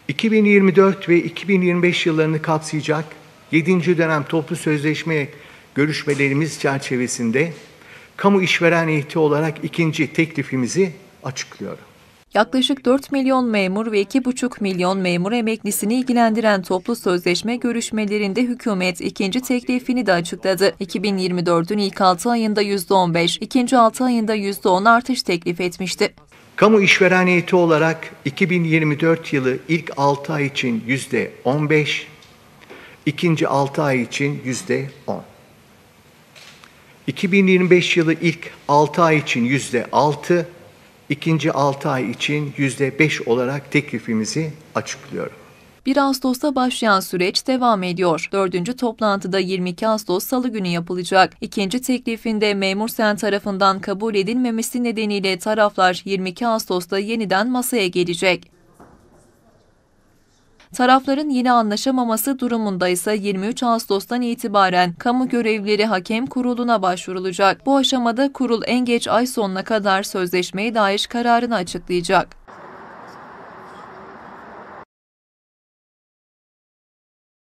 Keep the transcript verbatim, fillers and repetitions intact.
iki bin yirmi dört ve iki bin yirmi beş yıllarını kapsayacak yedinci dönem toplu sözleşme görüşmelerimiz çerçevesinde kamu işveren heyeti olarak ikinci teklifimizi açıklıyorum. Yaklaşık dört milyon memur ve iki buçuk milyon memur emeklisini ilgilendiren toplu sözleşme görüşmelerinde hükümet ikinci teklifini de açıkladı. iki bin yirmi dördün ilk altı ayında yüzde on beş, ikinci altı ayında yüzde on artış teklif etmişti. Kamu işveren heyeti olarak iki bin yirmi dört yılı ilk altı ay için yüzde on beş, ikinci altı ay için yüzde on. iki bin yirmi beş yılı ilk altı ay için yüzde altı, ikinci altı ay için yüzde beş olarak teklifimizi açıklıyorum. bir Ağustos'ta başlayan süreç devam ediyor. Dördüncü toplantıda yirmi iki Ağustos Salı günü yapılacak. İkinci teklifinde memur sen tarafından kabul edilmemesi nedeniyle taraflar yirmi iki Ağustos'ta yeniden masaya gelecek. Tarafların yine anlaşamaması durumunda ise yirmi üç Ağustos'tan itibaren Kamu Görevlileri Hakem Kurulu'na başvurulacak. Bu aşamada kurul en geç ay sonuna kadar sözleşmeye dair kararını açıklayacak.